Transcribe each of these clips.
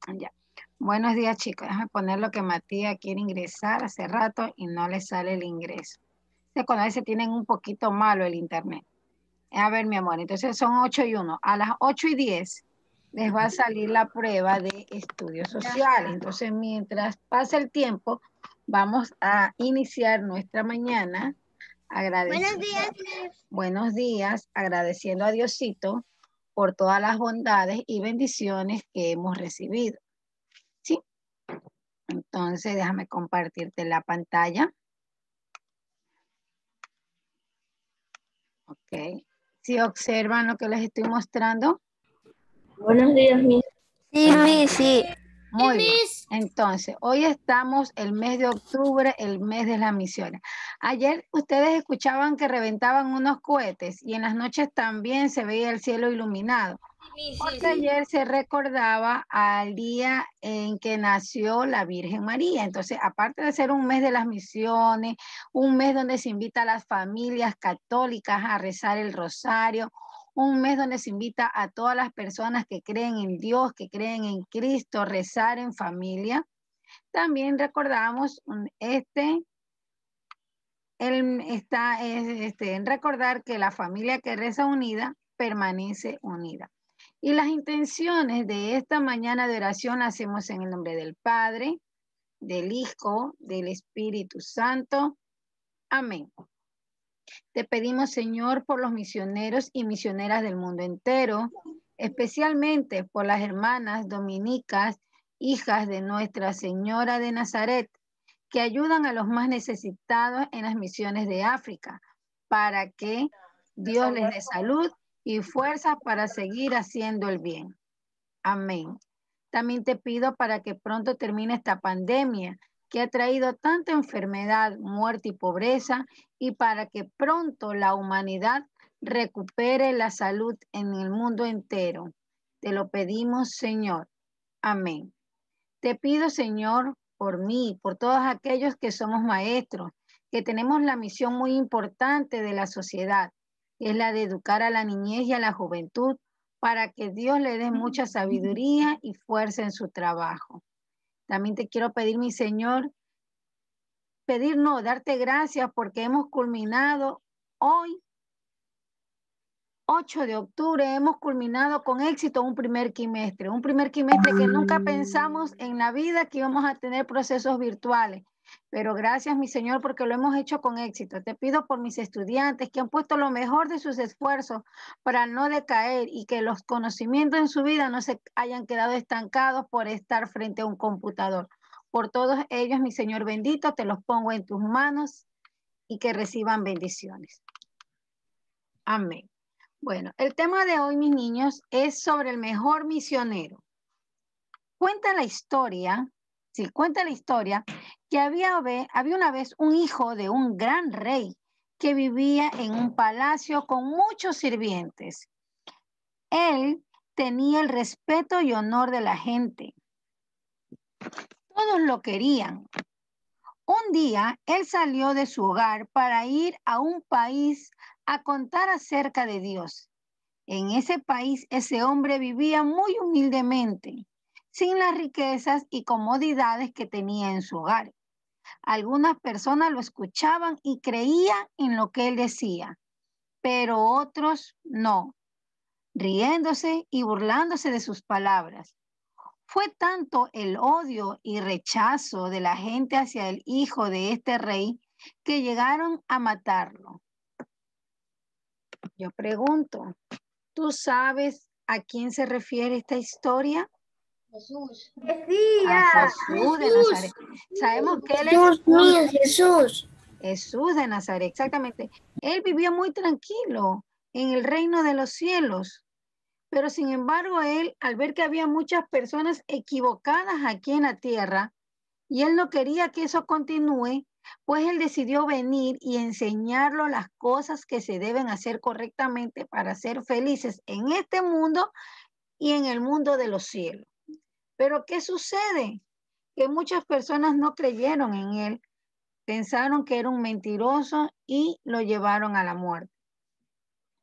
Ya. Buenos días, chicos. Déjame poner lo que Matías quiere ingresar hace rato y no le sale el ingreso. Cuando a veces tienen un poquito malo el internet. A ver, mi amor, entonces son 8:01. A las 8:10 les va a salir la prueba de estudios sociales. Entonces, mientras pasa el tiempo, vamos a iniciar nuestra mañana Buenos agradeciendo. días, Miss. Buenos días, agradeciendo a Diosito por todas las bondades y bendiciones que hemos recibido. ¿Sí? Entonces, déjame compartirte la pantalla. Ok. ¿Sí observan lo que les estoy mostrando? Buenos días, Miss. Sí, Miss, sí. Muy bien. Entonces, hoy estamos el mes de octubre, el mes de las misiones. Ayer ustedes escuchaban que reventaban unos cohetes y en las noches también se veía el cielo iluminado. Porque ayer se recordaba al día en que nació la Virgen María. Entonces, aparte de ser un mes de las misiones, un mes donde se invita a las familias católicas a rezar el rosario, un mes donde se invita a todas las personas que creen en Dios, que creen en Cristo, rezar en familia. También recordamos en recordar que la familia que reza unida permanece unida. Y las intenciones de esta mañana de oración las hacemos en el nombre del Padre, del Hijo, del Espíritu Santo. Amén. Te pedimos, Señor, por los misioneros y misioneras del mundo entero, especialmente por las hermanas dominicas, hijas de Nuestra Señora de Nazaret, que ayudan a los más necesitados en las misiones de África, para que Dios les dé salud y fuerzas para seguir haciendo el bien. Amén. También te pido para que pronto termine esta pandemia que ha traído tanta enfermedad, muerte y pobreza, y para que pronto la humanidad recupere la salud en el mundo entero. Te lo pedimos, Señor. Amén. Te pido, Señor, por mí, por todos aquellos que somos maestros, que tenemos la misión muy importante de la sociedad, que es la de educar a la niñez y a la juventud, para que Dios le dé mucha sabiduría y fuerza en su trabajo. También te quiero pedir, mi Señor, darte gracias porque hemos culminado hoy, 8 de octubre, hemos culminado con éxito un primer quimestre que nunca pensamos en la vida que íbamos a tener procesos virtuales. Pero gracias, mi Señor, porque lo hemos hecho con éxito. Te pido por mis estudiantes que han puesto lo mejor de sus esfuerzos para no decaer y que los conocimientos en su vida no se hayan quedado estancados por estar frente a un computador. Por todos ellos, mi Señor bendito, te los pongo en tus manos y que reciban bendiciones. Amén. Bueno, el tema de hoy, mis niños, es sobre el mejor misionero. Cuenta la historia que había una vez un hijo de un gran rey que vivía en un palacio con muchos sirvientes. Él tenía el respeto y honor de la gente. Todos lo querían. Un día, él salió de su hogar para ir a un país a contar acerca de Dios. En ese país, ese hombre vivía muy humildemente, sin las riquezas y comodidades que tenía en su hogar. Algunas personas lo escuchaban y creían en lo que él decía, pero otros no, riéndose y burlándose de sus palabras. Fue tanto el odio y rechazo de la gente hacia el hijo de este rey que llegaron a matarlo. Yo pregunto, ¿tú sabes a quién se refiere esta historia? Jesús. A Jesús de Nazaret. Sabemos que él es Jesús mío, Jesús. Jesús de Nazaret, exactamente. Él vivió muy tranquilo en el reino de los cielos, pero sin embargo él, al ver que había muchas personas equivocadas aquí en la tierra, y él no quería que eso continúe, pues él decidió venir y enseñarlo las cosas que se deben hacer correctamente para ser felices en este mundo y en el mundo de los cielos. Pero ¿qué sucede? Que muchas personas no creyeron en él, pensaron que era un mentiroso y lo llevaron a la muerte.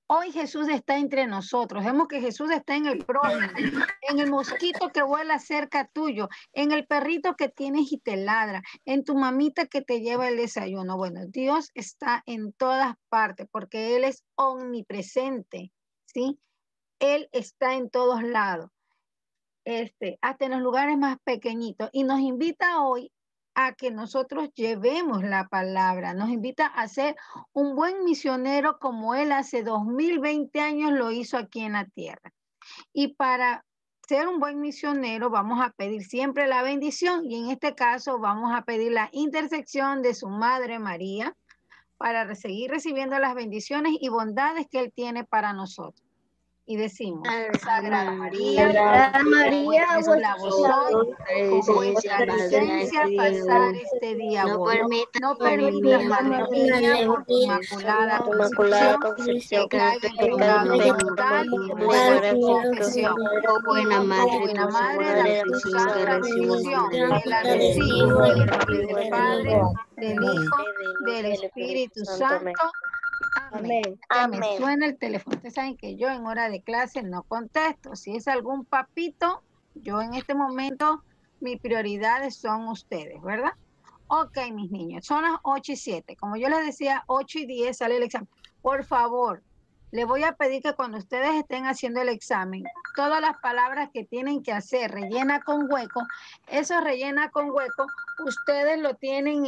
Hoy Jesús está entre nosotros. Vemos que Jesús está en el prójimo, en el mosquito que vuela cerca tuyo, en el perrito que tienes y te ladra, en tu mamita que te lleva el desayuno. Bueno, Dios está en todas partes porque Él es omnipresente, ¿sí? Él está en todos lados, hasta en los lugares más pequeñitos. Y nos invita hoy a que nosotros llevemos la palabra. Nos invita a ser un buen misionero como Él hace 2020 años lo hizo aquí en la tierra. Y para ser un buen misionero vamos a pedir siempre la bendición y en este caso vamos a pedir la intersección de su Madre María para seguir recibiendo las bendiciones y bondades que Él tiene para nosotros. Y decimos, Sagrada María, Jesús la vosotros, con vuestra licencia pasar este día bueno. No permitas, Madre mía, por tu inmaculada concepción, que caiga en pecado mortal y muera de confesión. Oh buena madre, dame tu santa bendición, que la recibo en el nombre del Padre, del Hijo, del Espíritu Santo. Amén. Que me suena el teléfono. Ustedes saben que yo en hora de clase no contesto. Si es algún papito, yo en este momento, mis prioridades son ustedes, ¿verdad? Ok, mis niños, son las 8:07. Como yo les decía, 8:10 sale el examen. Por favor, les voy a pedir que cuando ustedes estén haciendo el examen, todas las palabras que tienen que hacer, rellena con hueco, eso rellena con hueco, ustedes lo tienen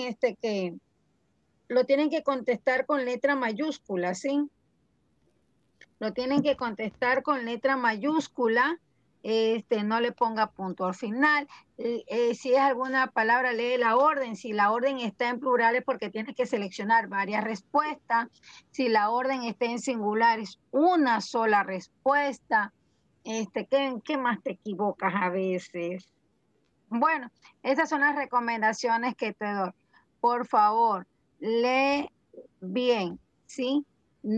lo tienen que contestar con letra mayúscula, ¿sí? Lo tienen que contestar con letra mayúscula, no le ponga punto al final. Si es alguna palabra, lee la orden. Si la orden está en plurales, porque tienes que seleccionar varias respuestas. Si la orden está en singulares, una sola respuesta. ¿Qué más te equivocas a veces? Bueno, esas son las recomendaciones que te doy. Por favor, lee bien, ¿sí?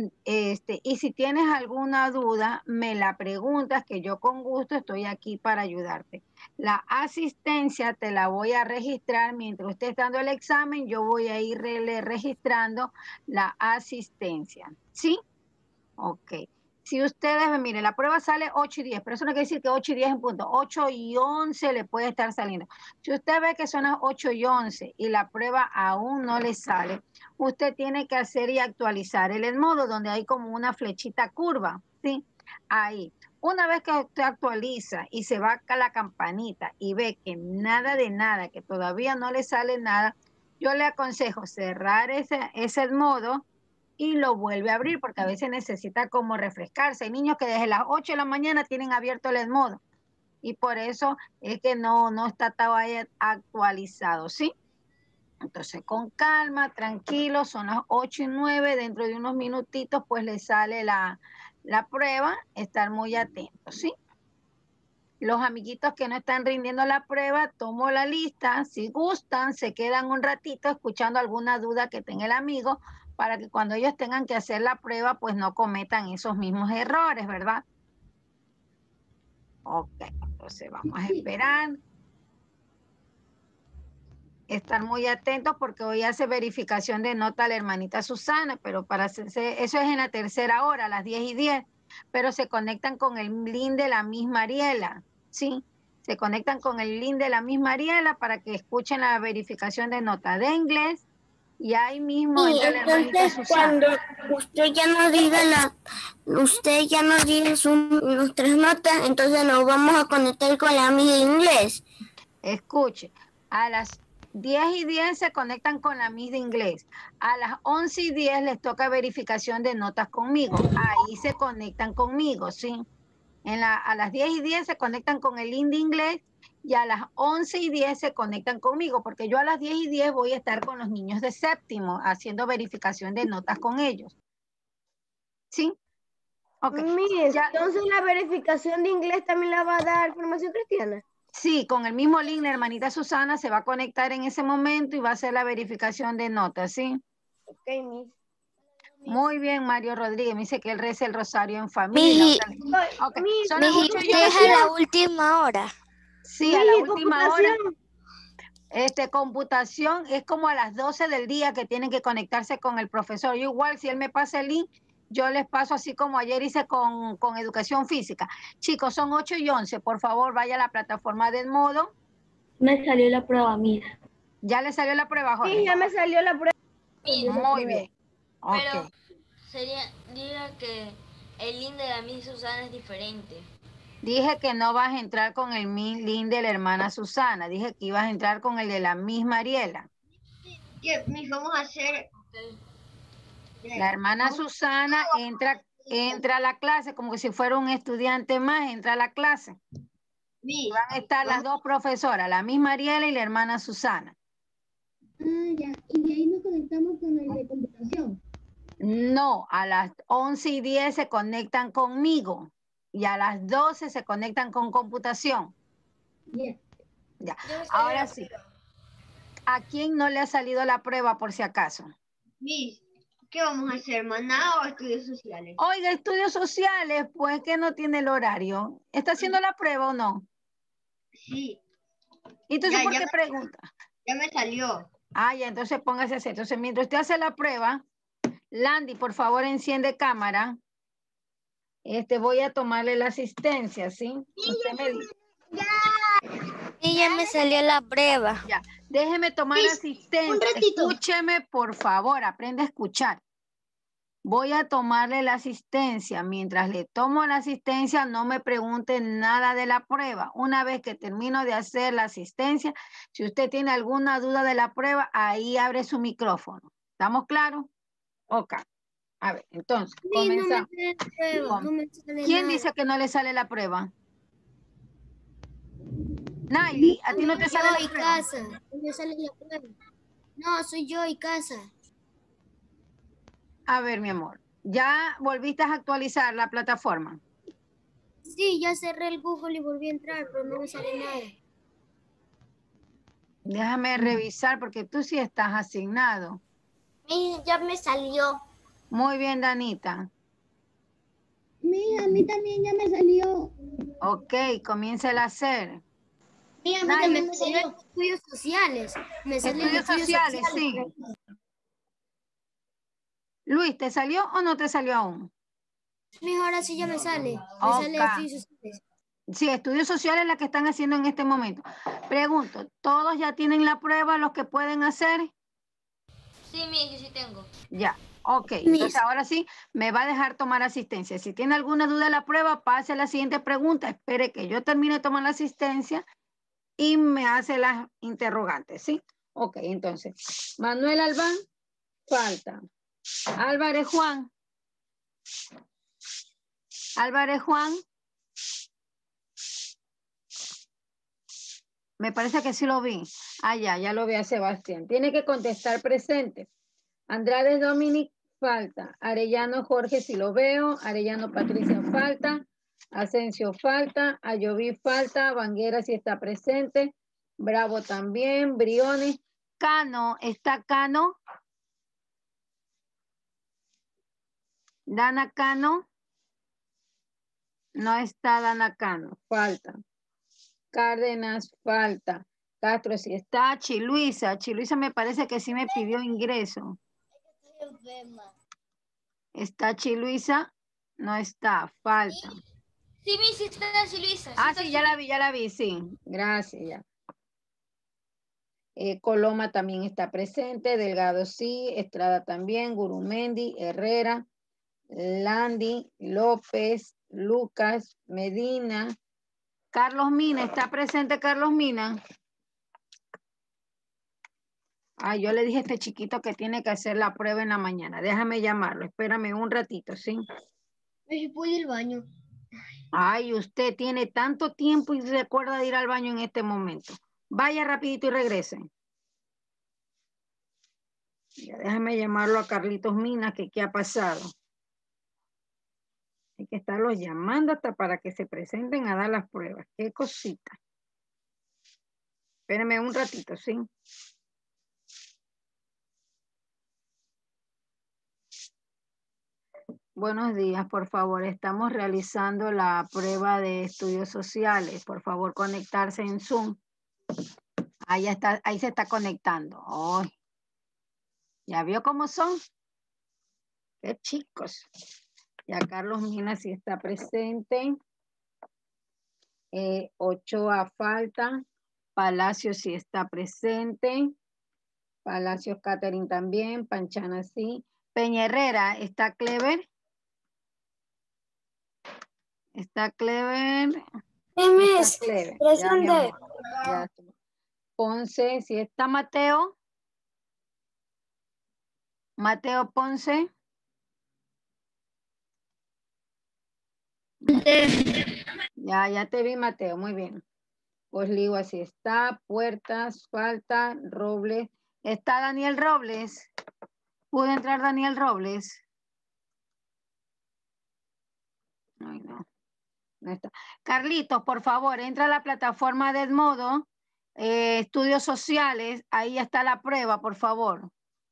Y si tienes alguna duda, me la preguntas, que yo con gusto estoy aquí para ayudarte. La asistencia te la voy a registrar mientras usted está dando el examen, yo voy a ir registrando la asistencia, ¿sí? Ok. Si ustedes ven, miren, la prueba sale 8:10, pero eso no quiere decir que 8:10 en punto. 8:11 le puede estar saliendo. Si usted ve que son las 8:11 y la prueba aún no le sale, usted tiene que hacer y actualizar el Edmodo, donde hay como una flechita curva, ¿sí? Ahí. Una vez que usted actualiza y se va a la campanita y ve que nada de nada, que todavía no le sale nada, yo le aconsejo cerrar ese Edmodo y lo vuelve a abrir porque a veces necesita como refrescarse. Hay niños que desde las 8 de la mañana tienen abierto el Edmodo y por eso es que no está todavía actualizado, ¿sí? Entonces con calma, tranquilo, son las 8:09, dentro de unos minutitos pues le sale la prueba, estar muy atentos, ¿sí? Los amiguitos que no están rindiendo la prueba, tomo la lista, si gustan, se quedan un ratito escuchando alguna duda que tenga el amigo para que cuando ellos tengan que hacer la prueba, pues no cometan esos mismos errores, ¿verdad? Ok, entonces vamos a esperar. Estar muy atentos porque hoy hace verificación de nota la hermanita Susana, pero para hacerse, eso es en la tercera hora, a las 10:10, pero se conectan con el link de la misma Ariela, ¿sí? Se conectan con el link de la misma Ariela para que escuchen la verificación de nota de inglés y ahí mismo entra la hermanita Susana. Cuando usted ya nos diga nuestras notas, entonces nos vamos a conectar con la amiga de inglés. Escuche, a las 10:10 se conectan con la Miss de inglés. A las 11:10 les toca verificación de notas conmigo. Ahí se conectan conmigo, ¿sí? A las 10:10 se conectan con el link de inglés y a las 11:10 se conectan conmigo, porque yo a las 10:10 voy a estar con los niños de séptimo haciendo verificación de notas con ellos. ¿Sí? Ok. Entonces la verificación de inglés también la va a dar Formación Cristiana. Sí, con el mismo link, la hermanita Susana se va a conectar en ese momento y va a hacer la verificación de notas, ¿sí? Ok, Miss. Muy bien, Mario Rodríguez. Me dice que él reza el rosario en familia. Okay. Son las 8:11. Es a la última hora. Sí, a la última hora. Computación es como a las 12 del día que tienen que conectarse con el profesor. Yo igual, si él me pasa el link, yo les paso así como ayer hice con educación física. Chicos, son 8 y 11. Por favor, vaya a la plataforma del modo. Me salió la prueba, mira. ¿Ya le salió la prueba, Jorge? Sí, ya me salió la prueba. Muy bien. Pero Ok. diga que el link de la Miss Susana es diferente. Dije que no vas a entrar con el link de la hermana Susana. Dije que ibas a entrar con el de la Miss Mariela. ¿Qué Miss vamos a hacer? La hermana Susana entra a la clase como que si fuera un estudiante más, entra a la clase. Miss. Van a estar las dos profesoras, la Miss Mariela y la hermana Susana. Ah, ya. Y de ahí nos conectamos con el de computación. No, a las 11:10 se conectan conmigo y a las 12 se conectan con computación. Ya. Ya. Ahora sí. ¿A quién no le ha salido la prueba por si acaso? Miss, ¿qué vamos a hacer? ¿Maná o estudios sociales? Oiga, estudios sociales, pues que no tiene el horario. ¿Está haciendo la prueba o no? Sí. Entonces, Ya, ¿por ya qué me- pregunta? Ya me salió. Ah, ya, entonces póngase así. Entonces, mientras usted hace la prueba, Landy, por favor, enciende cámara. Voy a tomarle la asistencia, ¿sí? Usted me dice. Y ya me salió la prueba. Ya, déjeme tomar asistencia. Escúcheme, por favor, aprenda a escuchar. Voy a tomarle la asistencia. Mientras le tomo la asistencia, no me pregunte nada de la prueba. Una vez que termino de hacer la asistencia, si usted tiene alguna duda de la prueba, ahí abre su micrófono. ¿Estamos claros? Ok. A ver, entonces, comenzamos. No me sale ¿Quién nada. dice que no le sale la prueba? Naili, ¿a ti no te sale Yo la y prueba? casa. No me sale la prueba. No, soy yo y casa. A ver, mi amor. ¿Ya volviste a actualizar la plataforma? Sí, ya cerré el Google y volví a entrar, pero no me sale nada. Déjame revisar porque tú sí estás asignado. Ya me salió. Muy bien, Danita. A mí también ya me salió. Ok, comienza a hacer. A mí Naili, también me salió estudios sociales. Me sale estudios sociales, sí. Luis, ¿te salió o no te salió aún? Mijo, ahora sí ya me sale. Me Ok. sale estudios sociales. Sí, estudios sociales la que están haciendo en este momento. Pregunto, ¿todos ya tienen la prueba, los que pueden hacer? Sí, Miss, yo sí tengo. Ya, ok. Entonces ahora sí, me va a dejar tomar asistencia. Si tiene alguna duda de la prueba, pase a la siguiente pregunta. Espere que yo termine de tomar la asistencia y me hace las interrogantes, ¿sí? Ok, entonces, Manuel Albán, falta. Álvarez Juan. Álvarez Juan. Me parece que sí lo vi. Ah, ya lo vi a Sebastián. Tiene que contestar presente. Andrade Dominic, falta. Arellano Jorge, si lo veo. Arellano Patricia, falta. Asensio, falta. Ayoví, falta. Vanguera, si está presente. Bravo también. Briones. Cano, ¿está Cano? Dana Cano. No está Dana Cano, falta. Cárdenas, falta. Castro, si está. Chiluisa. Chiluisa me parece que sí me pidió ingreso. ¿Está Chiluisa? No está, falta. Sí, Miss, sí está así, Luisa. Ah, sí, ya la vi, sí. Gracias, ya. Coloma también está presente, Delgado sí, Estrada también, Gurumendi, Herrera, Landy, López, Lucas, Medina. Carlos Mina, ¿está presente Carlos Mina? Ah, yo le dije a este chiquito que tiene que hacer la prueba en la mañana. Déjame llamarlo, espérame un ratito, ¿sí? Me voy al baño. Ay, usted tiene tanto tiempo y recuerda de ir al baño en este momento. Vaya rapidito y regrese. Ya, déjame llamarlo a Carlitos Mina, que qué ha pasado. Hay que estarlos llamando hasta para que se presenten a dar las pruebas. Qué cosita. Espérenme un ratito, ¿sí? Buenos días, por favor. Estamos realizando la prueba de estudios sociales. Por favor, conectarse en Zoom. Ahí está, ahí se está conectando. Oh, ¿ya vio cómo son? Qué chicos. Ya Carlos Mina sí está presente. Ochoa falta. Palacio sí está presente. Palacios Catherine también. Panchana sí. Peña Herrera, ¿está Clever? ¿Está Clever? Miss, Está Clever. Ya, mi presente. amor. Ya. Ponce, si está Mateo. Mateo Ponce. Ya te vi, Mateo. Muy bien. Pues digo así está. Puertas, falta, Robles. ¿Está Daniel Robles? ¿Pudo entrar Daniel Robles? Ay, no. No está. Carlitos, por favor, entra a la plataforma de Edmodo. Estudios sociales. Ahí está la prueba, por favor.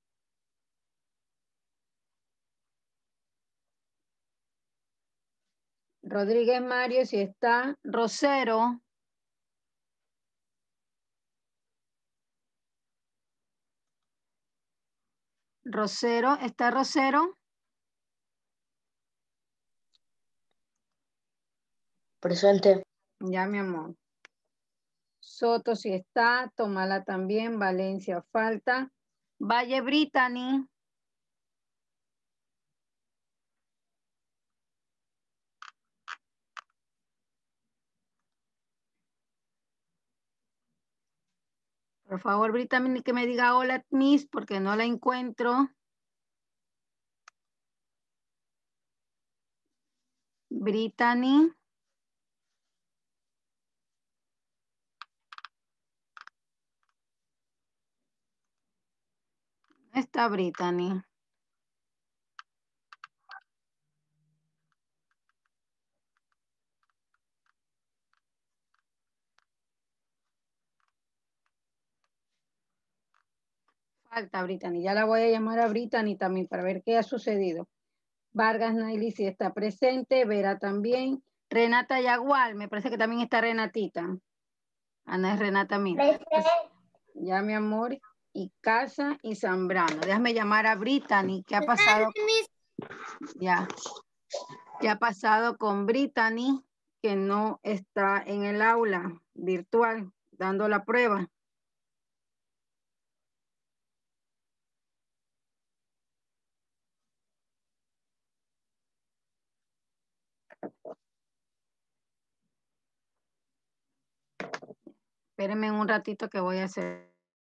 Rodríguez Mario, si está. Rosero. Rosero, ¿está Rosero? Presente. Ya, mi amor. Soto, si está. Tomala también. Valencia, falta. Valle Brittany. Por favor, Brittany, que me diga hola, Miss, porque no la encuentro. Brittany. Está Brittany. Falta Brittany. Ya la voy a llamar a Brittany también para ver qué ha sucedido. Vargas Naily sí está presente. Vera también. Renata Yagual. Me parece que también está Renatita. Ana es Renata mía. Pues, ya, mi amor. Y Casa y Zambrano. Déjame llamar a Brittany. ¿Qué ha pasado? Ya. ¿Qué ha pasado con Brittany? Que no está en el aula virtual dando la prueba. Espérenme un ratito que voy a hacer.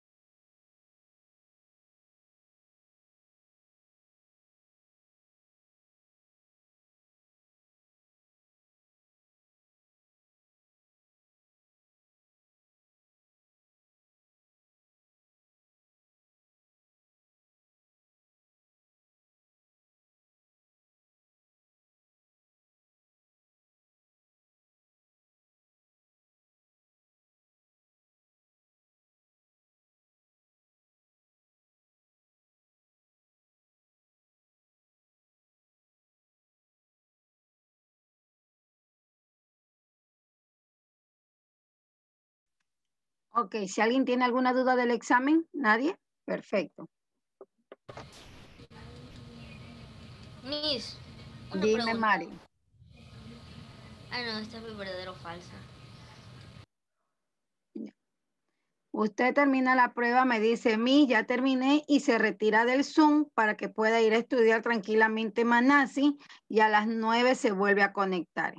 Ok, si alguien tiene alguna duda del examen, ¿nadie? Perfecto. Miss, una Dime, pregunta. Mari. Ah, no, esta es verdadero o falsa. Usted termina la prueba, me dice, ya terminé y se retira del Zoom para que pueda ir a estudiar tranquilamente Manasi y a las 9 se vuelve a conectar.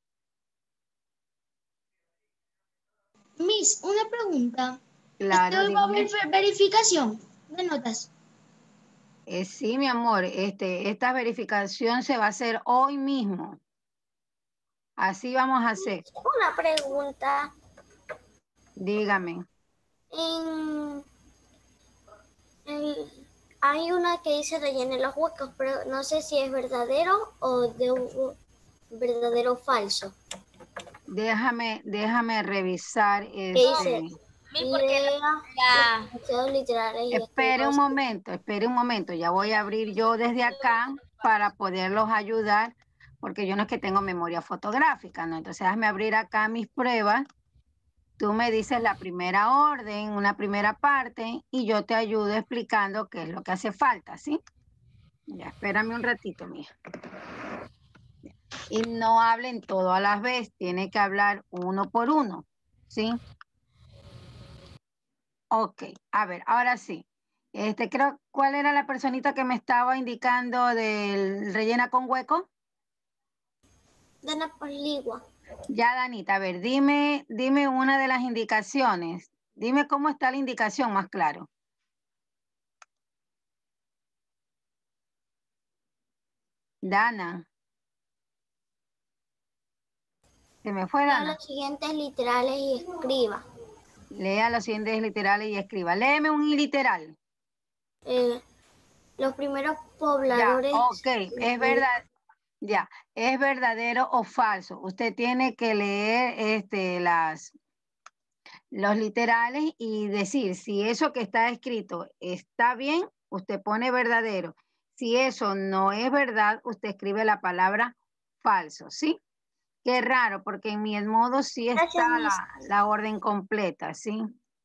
Miss, una pregunta. Claro, ¿Hoy va a haber dígame. verificación de notas? Sí, mi amor, esta verificación se va a hacer hoy mismo. Así vamos a hacer. Una pregunta. Dígame. Hay una que dice rellene los huecos, pero no sé si es verdadero o de un verdadero o falso. Déjame revisar. Que dice, Miss, porque lea los enunciados literales y Espere un momento. Ya voy a abrir yo desde acá para poderlos ayudar, porque yo no es que tengo memoria fotográfica, ¿no? Entonces, déjame abrir acá mis pruebas. Tú me dices la primera orden, una primera parte, y yo te ayudo explicando qué es lo que hace falta, ¿sí? Ya, espérame un ratito, mija. Y no hablen todo a la vez, tiene que hablar uno por uno, ¿sí? Ok, a ver, ahora sí. Creo, ¿cuál era la personita que me estaba indicando del rellena con hueco? Dana Pasligua. Ya, Danita, a ver, dime una de las indicaciones. Dime cómo está la indicación más claro. Dana. Se me fue, Lea Dana. los siguientes literales y escriba. Lea los siguientes literales y escriba. Léeme un literal. Los primeros Ya, pobladores. ok, es verdad. Ya, ¿es verdadero o falso? Usted tiene que leer los literales y decir si eso que está escrito está bien, usted pone verdadero. Si eso no es verdad, usted escribe la palabra falso, ¿sí? Qué raro, porque en mi modo sí está Gracias, Miss. la orden completa, ¿sí?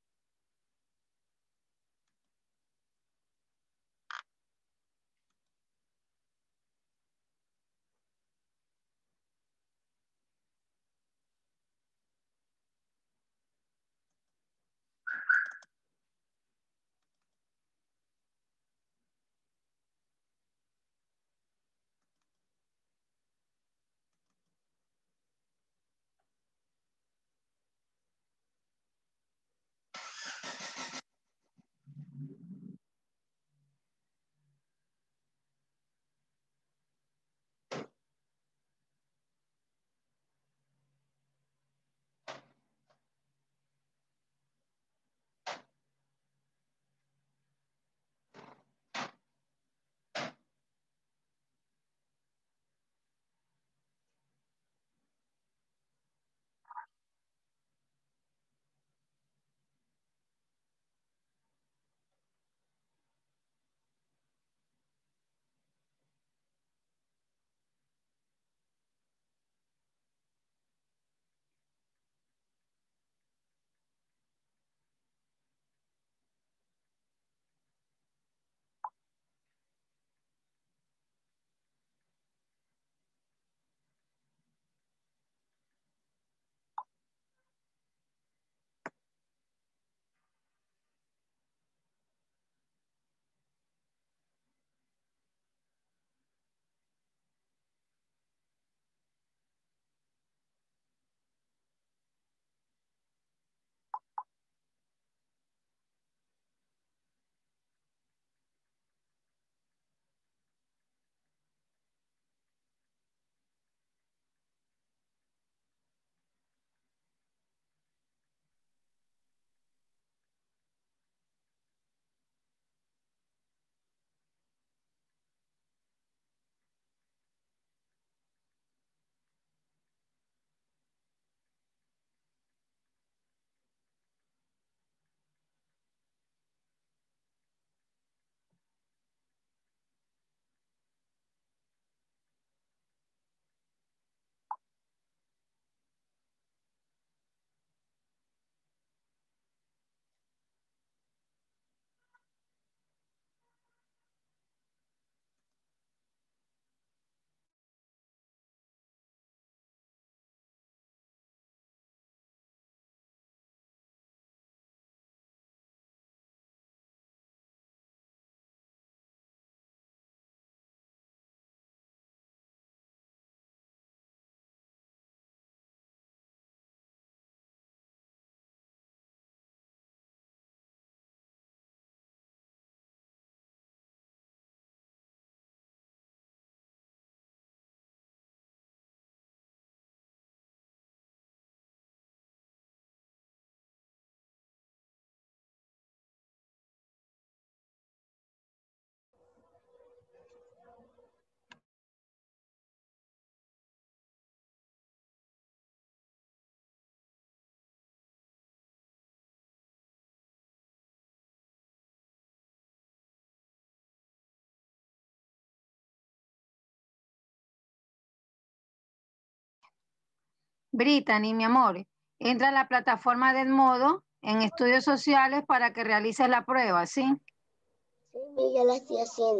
Brittany, mi amor, entra a la plataforma del modo en estudios sociales para que realices la prueba, ¿sí? Sí, ya la estoy haciendo.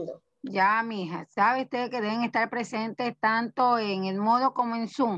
Ya, mija, sabe usted que deben estar presentes tanto en el modo como en Zoom.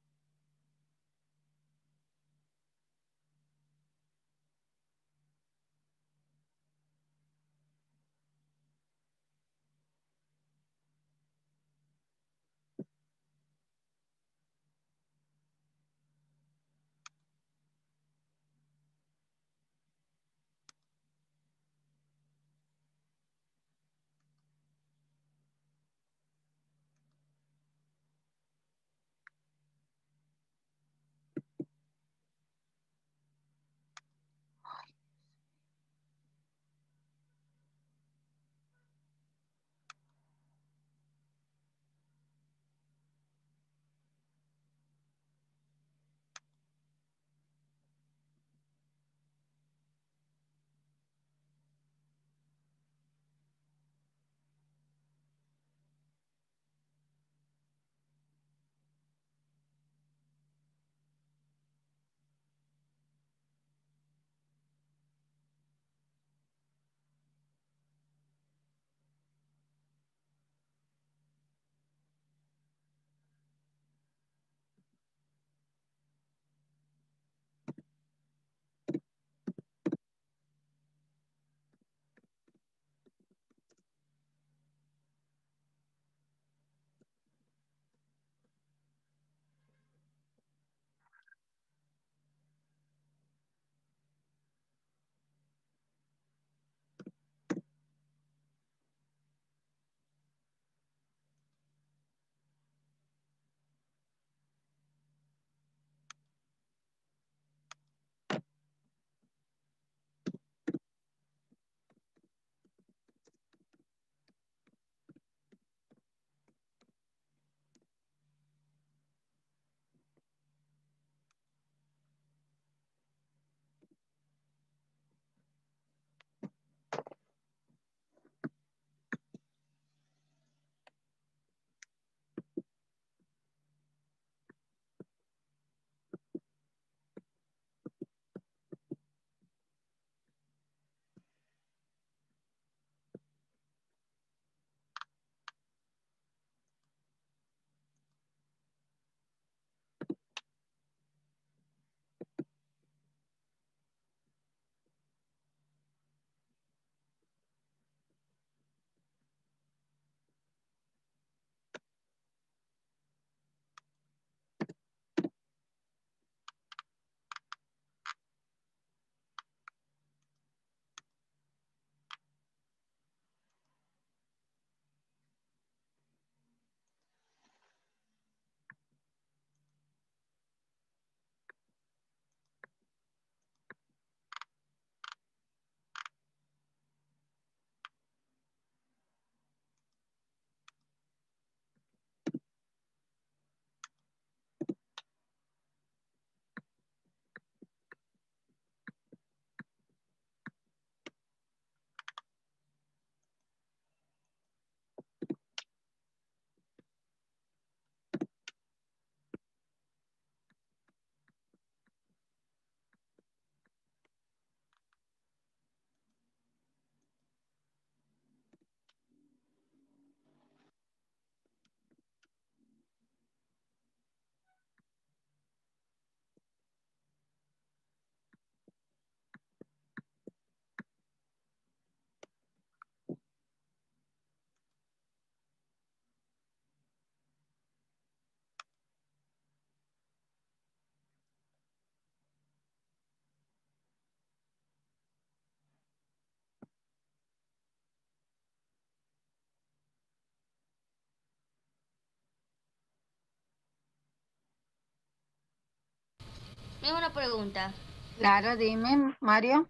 Tengo una pregunta. Claro, dime, Mario.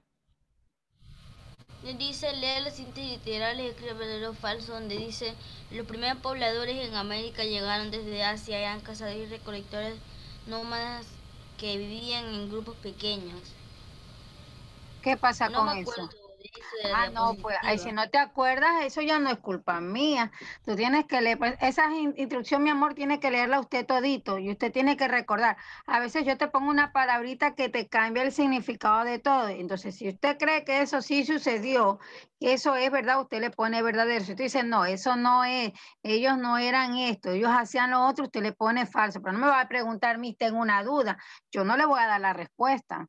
Dice, lee las cintas literales y escribe verdadero o falso, donde dice, los primeros pobladores en América llegaron desde Asia, eran cazadores y recolectores nómadas que vivían en grupos pequeños. ¿Qué pasa No con me acuerdo eso? de eso. de la Ah, no, pues ahí si diapositiva. no te acuerdas, eso ya no es culpa mía. Tú tienes que leer, pues esa instrucción, mi amor, tiene que leerla usted todito y usted tiene que recordar. A veces yo te pongo una palabrita que te cambia el significado de todo. Entonces, si usted cree que eso sí sucedió, que eso es verdad, usted le pone verdadero. Si usted dice, no, eso no es, ellos no eran esto, ellos hacían lo otro, usted le pone falso. Pero no me va a preguntar, mi, tengo una duda. Yo no le voy a dar la respuesta.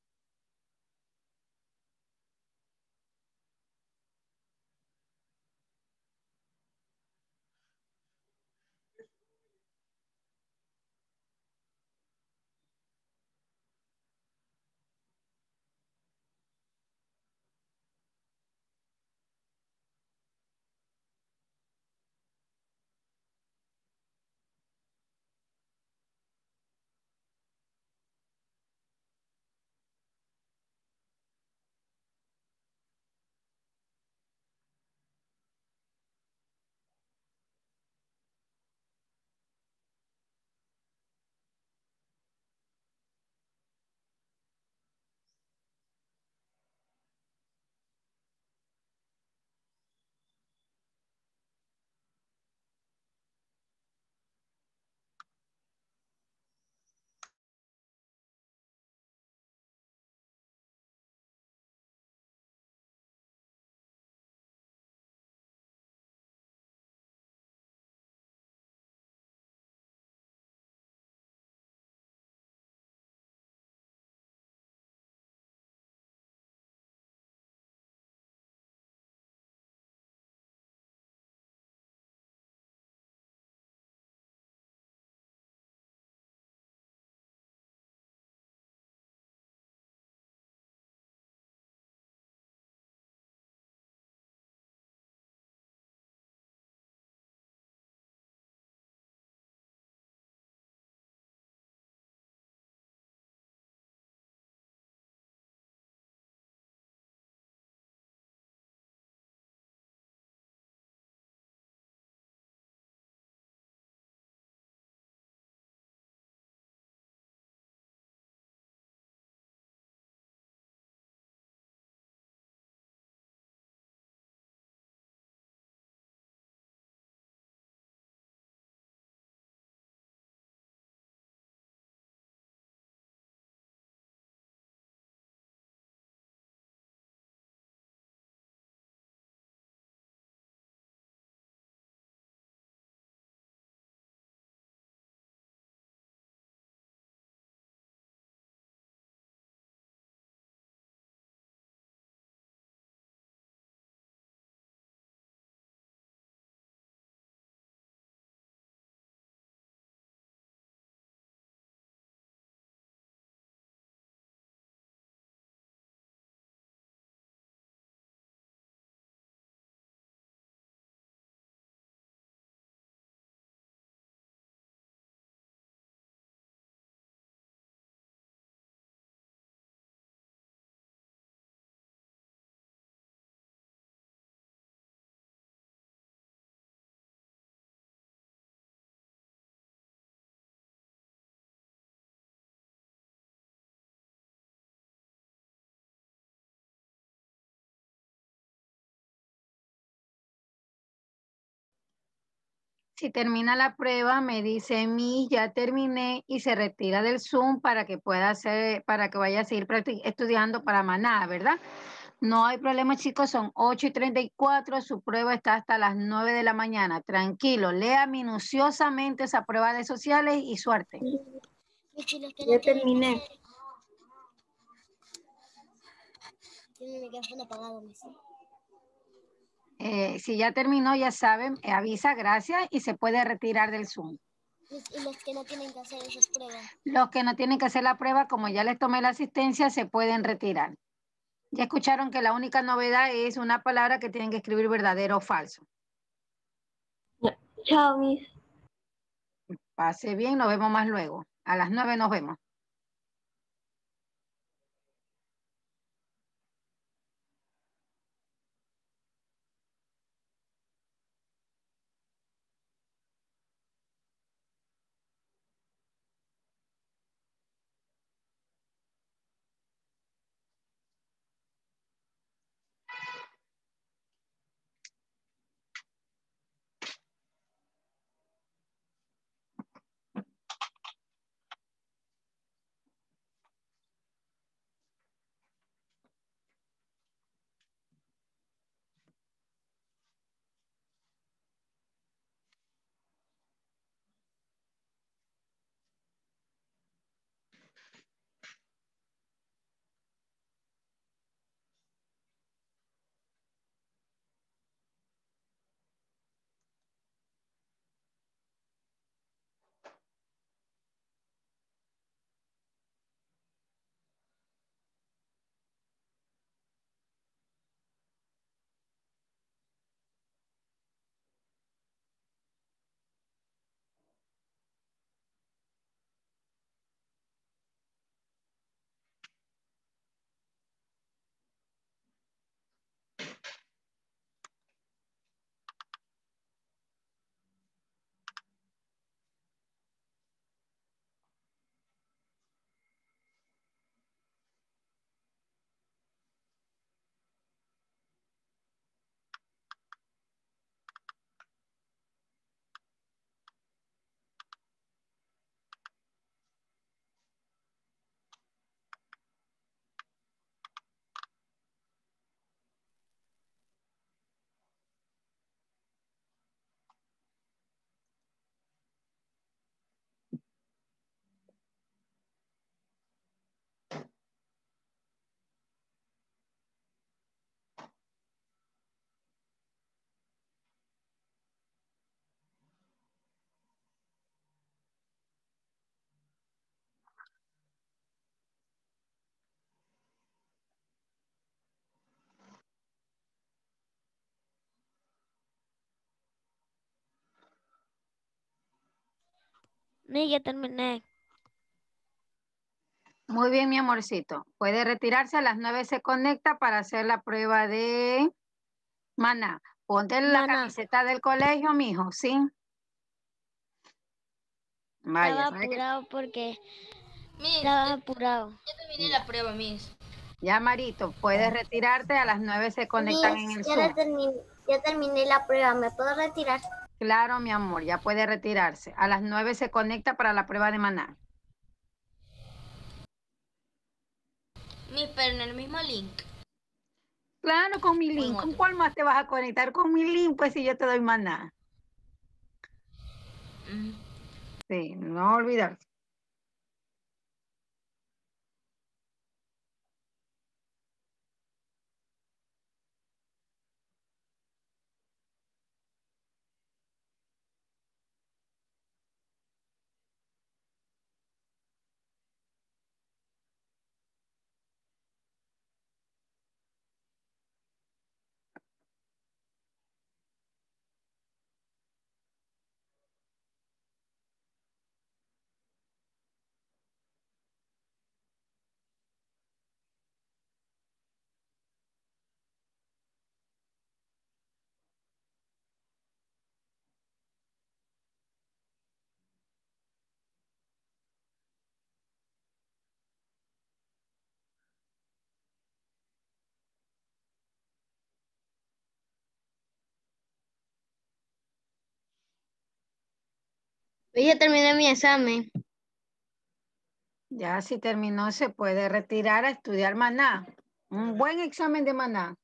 Si termina la prueba, me dice, mi, ya terminé y se retira del Zoom para que pueda hacer, para que vaya a seguir estudiando para mañana, ¿verdad? No hay problema, chicos, son 8:34, su prueba está hasta las 9 de la mañana. Tranquilo, lea minuciosamente esa prueba de sociales y suerte. Ya terminé. Tiene el micrófono apagado, Miss. Si ya terminó, ya saben, avisa, gracias, y se puede retirar del Zoom. Y los que no tienen que hacer esas pruebas. Los que no tienen que hacer la prueba, como ya les tomé la asistencia, se pueden retirar. Ya escucharon que la única novedad es una palabra que tienen que escribir verdadero o falso. Chao, Miss. Pase bien, nos vemos más luego. A las 9 nos vemos. Ya terminé. Muy bien, mi amorcito. Puede retirarse, a las 9 se conecta para hacer la prueba de maná. Ponte la Maná. camiseta del colegio, mijo, ¿sí? Vaya, Estaba ¿sabe qué? apurado porque Miss, estaba apurado. ya terminé la prueba, Miss. Ya, Marito, puedes retirarte, a las 9 se conectan en Miss, el Zoom. ya terminé la prueba. ¿Me puedo retirar? Claro, mi amor, ya puede retirarse. A las 9 se conecta para la prueba de maná. Miss, pero en el mismo link. Claro, con mi O en link. ¿Con otro. cuál más te vas a conectar? Con mi link, pues si yo te doy maná. Mm. Sí, no olvidar. Ya terminé mi examen. Ya si terminó, se puede retirar a estudiar maná. Un buen examen de maná.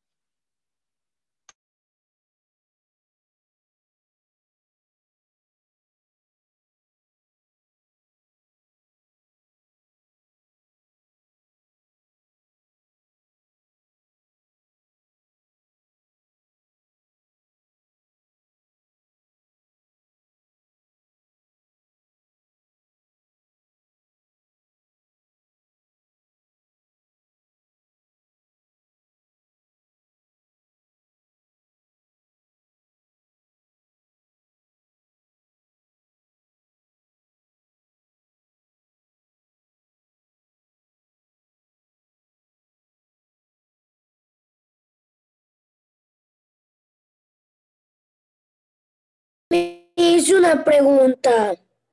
Me hice una pregunta.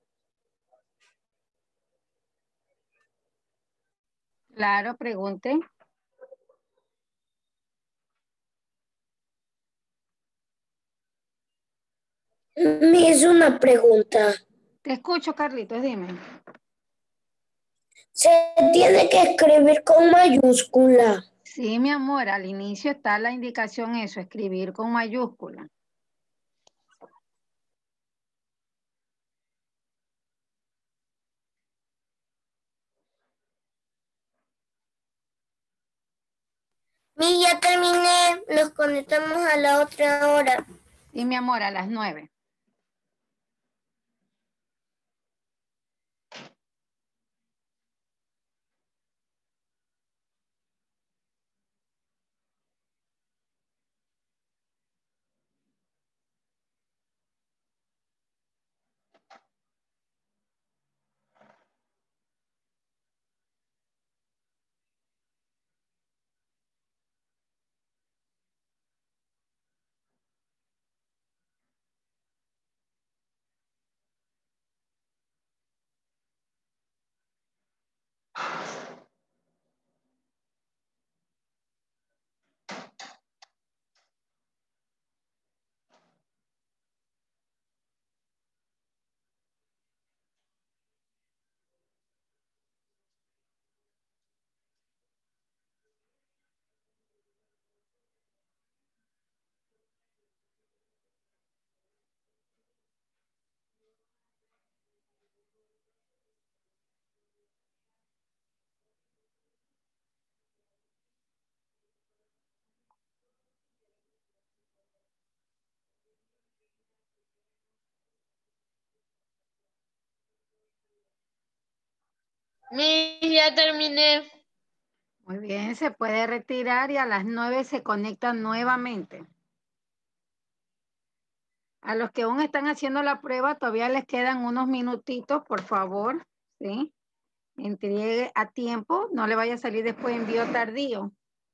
Claro, pregunte. Me hice una pregunta. Te escucho, Carlitos, dime. Se tiene que escribir con mayúscula. Sí, mi amor, al inicio está la indicación eso, escribir con mayúscula. Ya terminé. Nos conectamos a la otra hora. Y mi amor, a las 9. Ya terminé. Muy bien, se puede retirar y a las 9 se conecta nuevamente. A los que aún están haciendo la prueba, todavía les quedan unos minutitos, por favor, ¿sí? Entregue a tiempo, no le vaya a salir después envío tardío.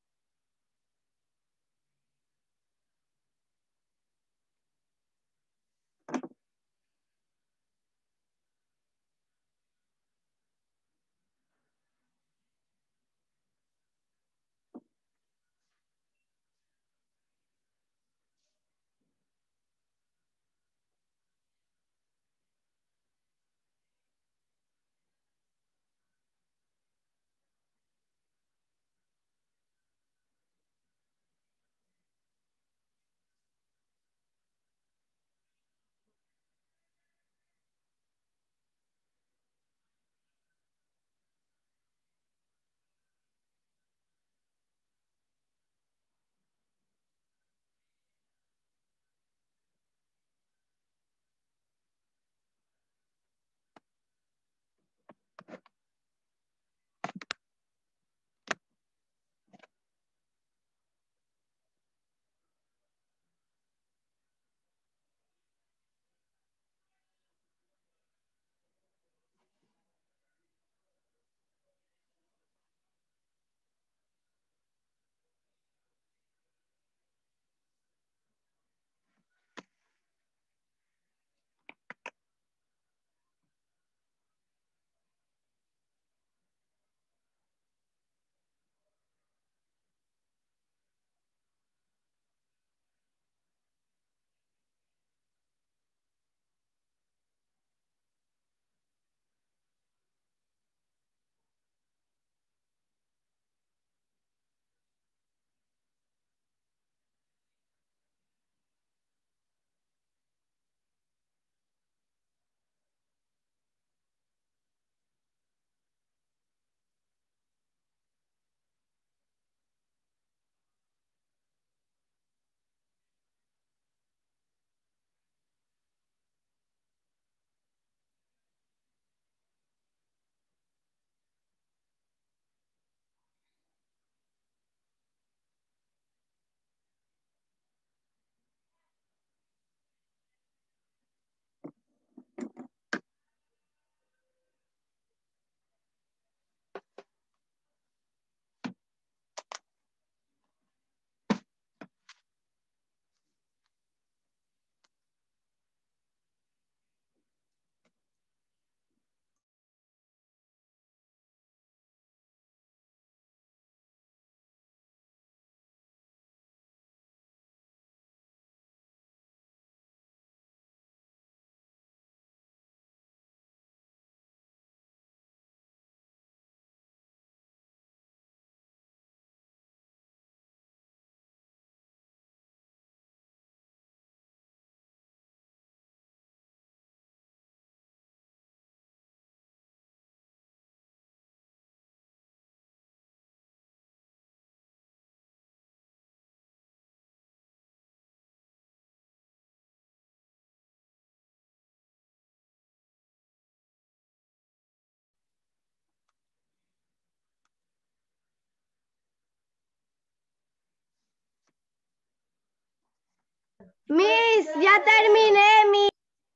Miss, ya terminé, Miss.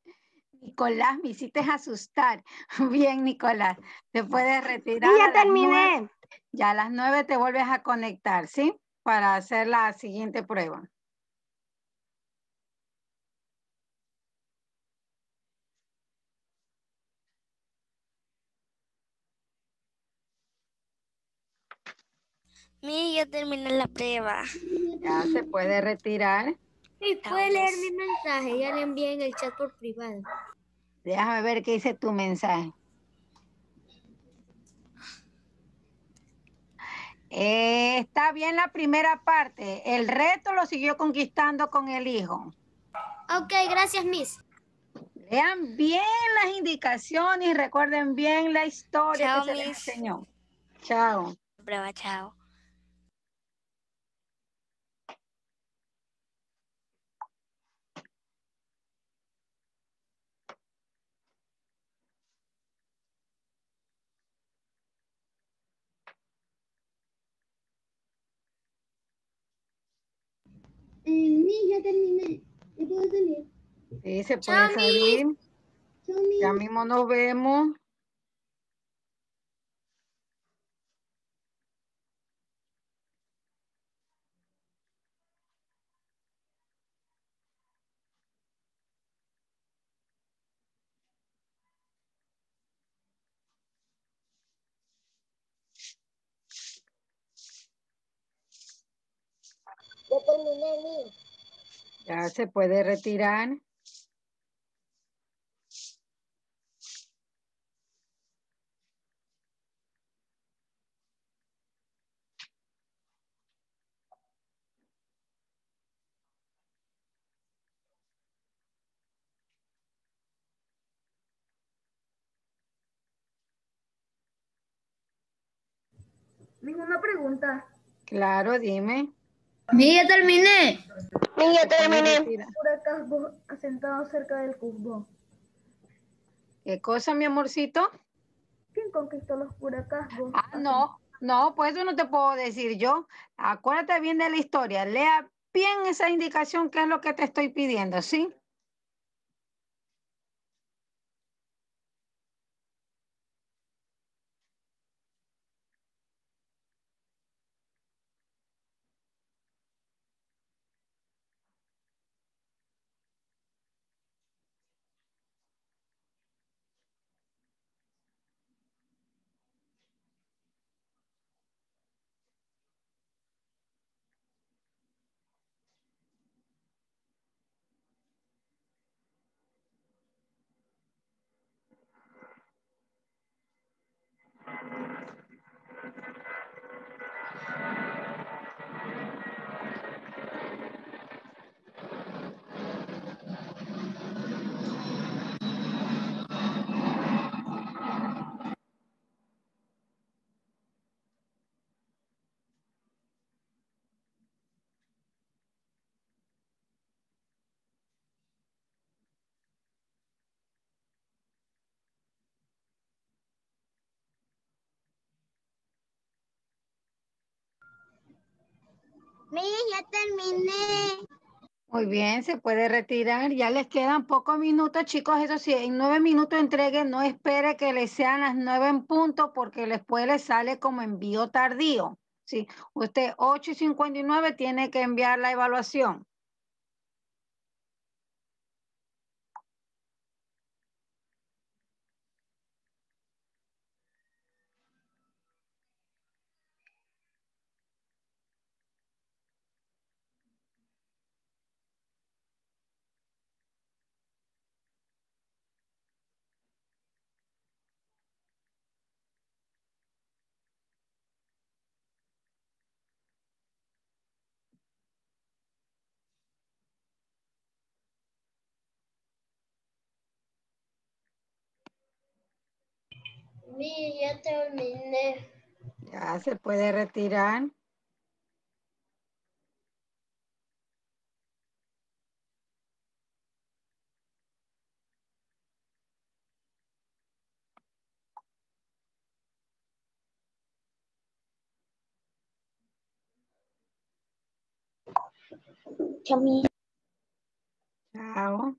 Nicolás, me hiciste asustar. Bien, Nicolás, te puedes Sí, retirar ya a las 9. terminé. Ya a las 9 te vuelves a conectar, ¿sí? Para hacer la siguiente prueba. Mi, ya terminé la prueba. Ya se puede retirar. Y puede leer mi mensaje, ya le envié en el chat por privado. Déjame ver qué dice tu mensaje. Está bien la primera parte. El reto lo siguió conquistando con el hijo. Ok, gracias, Miss. Lean bien las indicaciones y recuerden bien la historia Chao, que se les Miss. enseñó. Chao. Prueba, chao. Miss, ya terminé. ¿Ya puedo salir? Sí, se Chao, puede salir. Chumi. Ya mismo nos vemos. Ya terminé, mío. Ya se puede retirar. Una pregunta. Claro, dime. Ya terminé. Ya Se puede terminé. retirar. Curacasbo asentado cerca del Cusco. ¿Qué cosa, mi amorcito? ¿Quién conquistó los Curacasbos? No, no, pues eso no te puedo decir yo. Acuérdate bien de la historia. Lea bien esa indicación que es lo que te estoy pidiendo, ¿sí? Ya terminé. Muy bien, se puede retirar. Ya les quedan pocos minutos, chicos. Eso sí, en 9 minutos entreguen. No espere que les sean las 9 en punto porque después les sale como envío tardío. Sí, usted 8:59 tiene que enviar la evaluación. Ya terminé. Ya se puede retirar. Chami. Chao.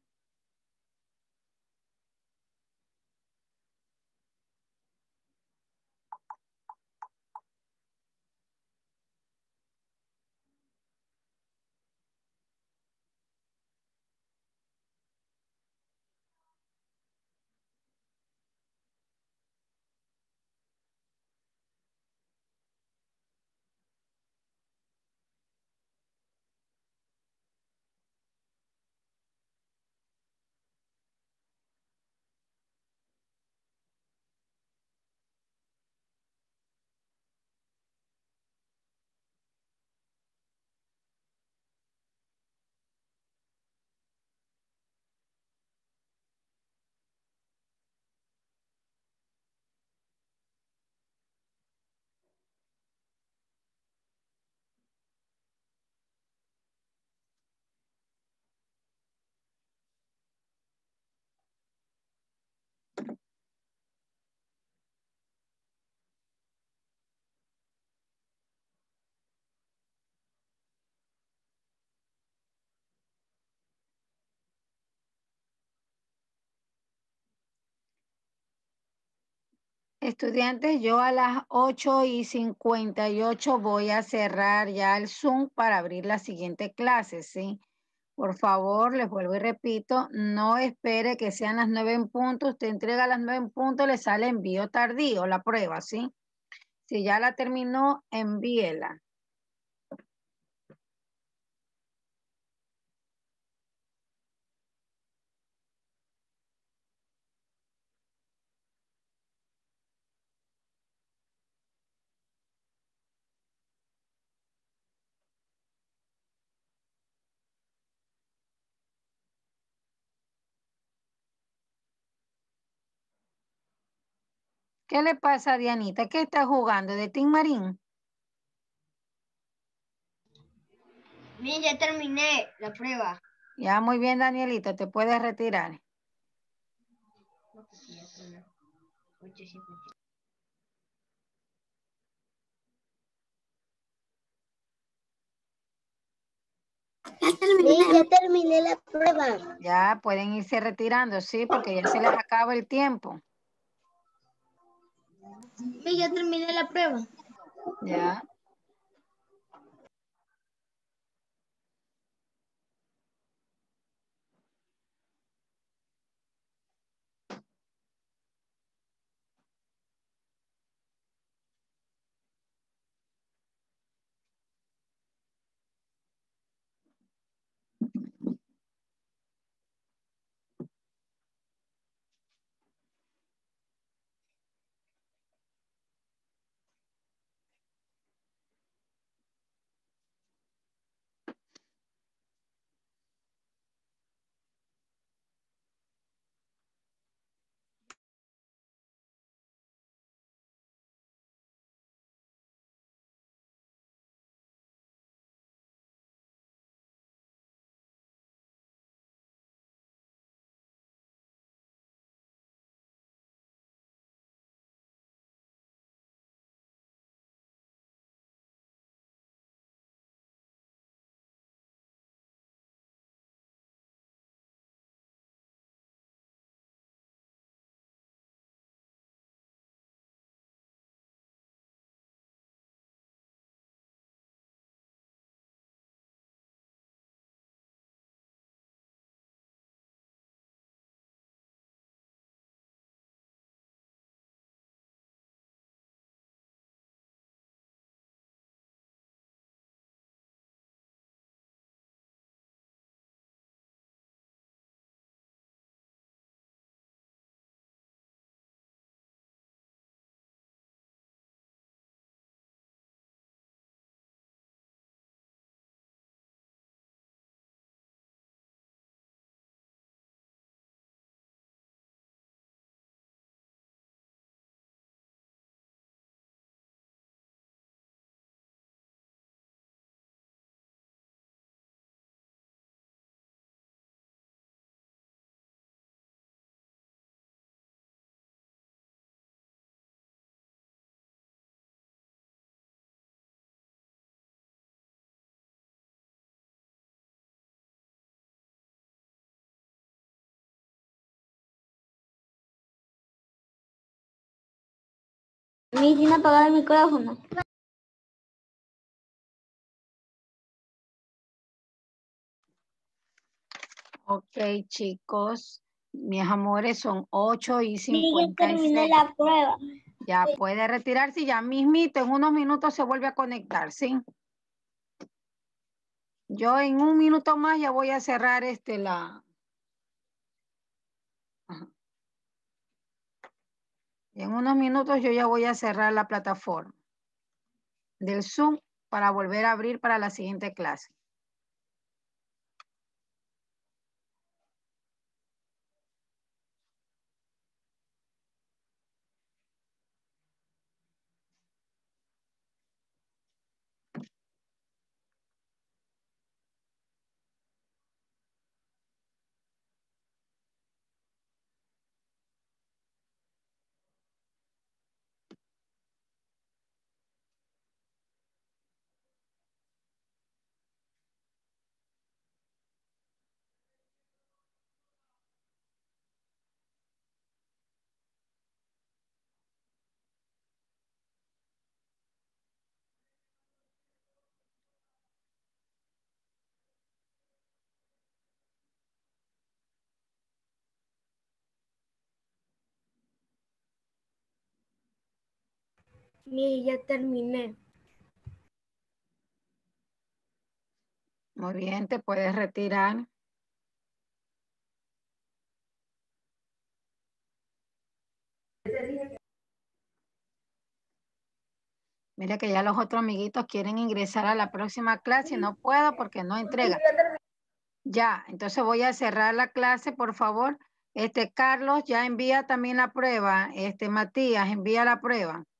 Estudiantes, yo a las 8:58 voy a cerrar ya el Zoom para abrir la siguiente clase, ¿sí? Por favor, les vuelvo y repito, no espere que sean las 9 en punto. Usted entrega a las 9 en punto, le sale envío tardío, la prueba, ¿sí? Si ya la terminó, envíela. ¿Qué le pasa a Dianita? ¿Qué está jugando? ¿De Team Marín? Bien, ya terminé la prueba. Ya, muy bien, Danielita, te puedes retirar. Bien, ya terminé la prueba. Ya pueden irse retirando, ¿sí? Porque ya se les acaba el tiempo. Bien, ya terminé la prueba. Ya. Mi tiene apagado el micrófono. Ok, chicos. Mis amores, son 8 y Mi ya terminé 56. la prueba. Ya puede retirarse y ya mismito, en unos minutos se vuelve a conectar, ¿sí? Yo en un minuto más ya voy a cerrar Ajá. Y en unos minutos yo ya voy a cerrar la plataforma del Zoom para volver a abrir para la siguiente clase. Ya terminé. Muy bien, te puedes retirar. Mira que ya los otros amiguitos quieren ingresar a la próxima clase y no puedo porque no entrega. Ya, entonces voy a cerrar la clase, por favor. Carlos, ya envía también la prueba. Matías, envía la prueba.